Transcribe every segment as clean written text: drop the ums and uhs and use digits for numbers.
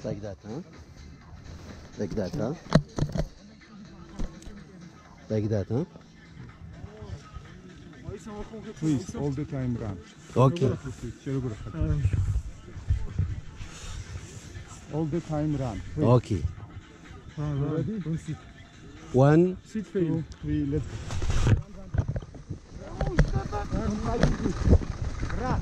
Like that, huh? Like that, huh? Like that, huh? Please, all the time run. Okay. All the time run. Please. Okay. Ready? Don't sit. 1, Sit, 2, 3, let's go. Run.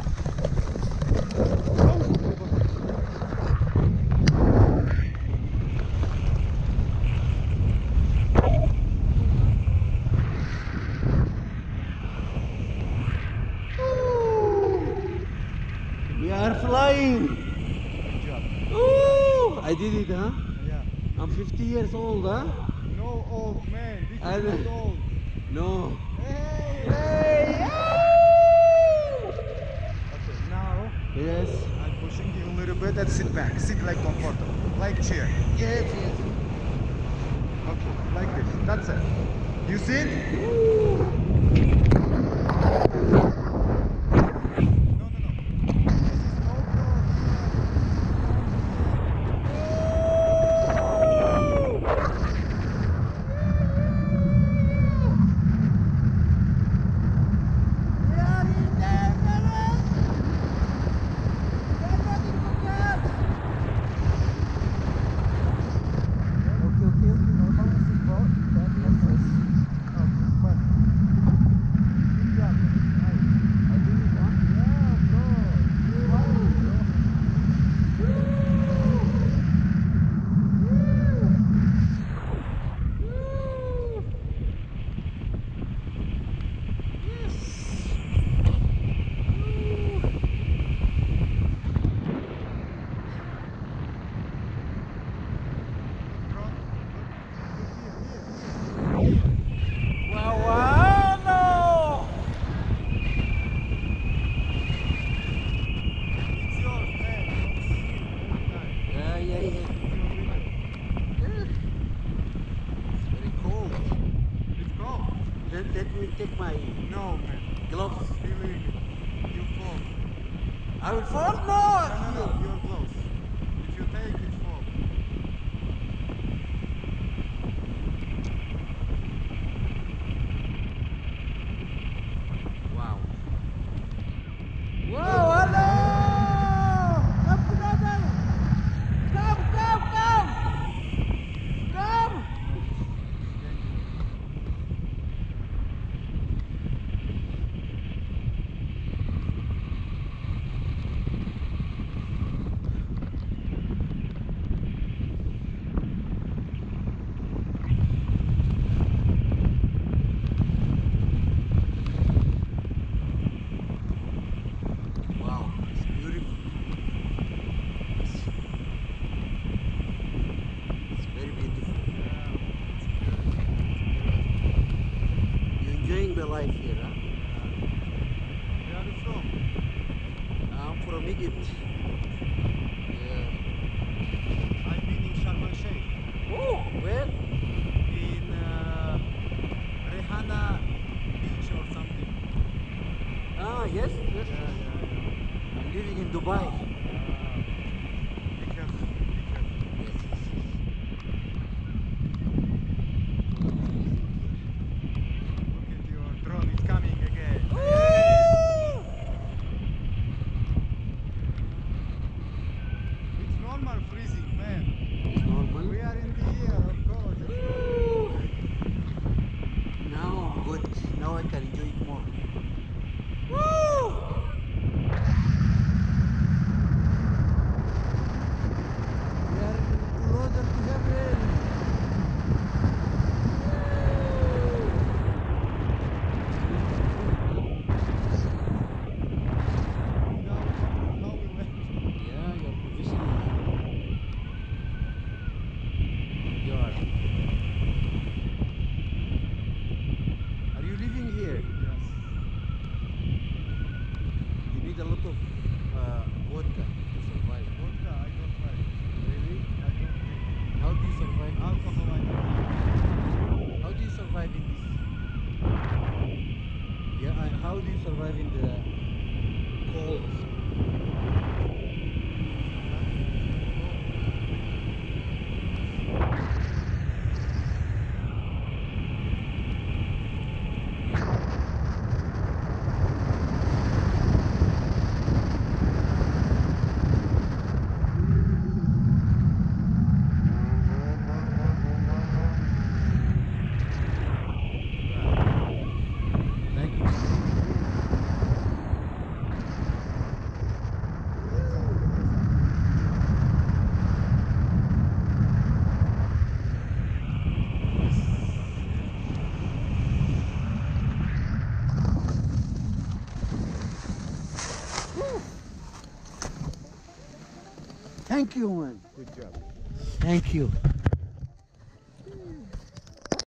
we are flying. Good job. Ooh, I did it, huh? Yeah. I'm 50 years old, huh? No old man. This I is know. not old. No. Hey! Hey! Okay, now Yes. I'm pushing you a little bit and sit back. Sit like comfortable. Like chair. Yes, yes. Okay, like this. That's it. You sit? No, no, no. This is no Let me take my No, man. gloves. Believe me. You fall. I will fall? No, No! no, no. You're close. If you take it, fall. Wow. Wow, hello! Come together! Come, come, come! Come! Wow, it's beautiful. It's very beautiful. You're enjoying the life here, huh? Where are you from? I'm from Egypt. Yeah. I've been in Sharm el Sheikh. Oh, where? In Rehana Beach or something. Ah, yes, yes. Yeah, yeah. I'm living in Dubai. Be careful. Be careful. Yes, yes, yes. Look at your drone. It's coming again. Woo! It's normal freezing, man. It's normal. We are in the air, of course. It's Woo! Now I'm good. Now I can enjoy it more. Woo! We are closer to heaven. Now we land. Yeah, your position. You are. Are you living here? Yes. You need a lot of vodka to survive. Vodka, I don't like. Really? I don't drink. How do you survive? Alcohol, I don't How do you survive in this? Yeah, how do you survive in the cold? drink. Thank you, man. Good job. Thank you.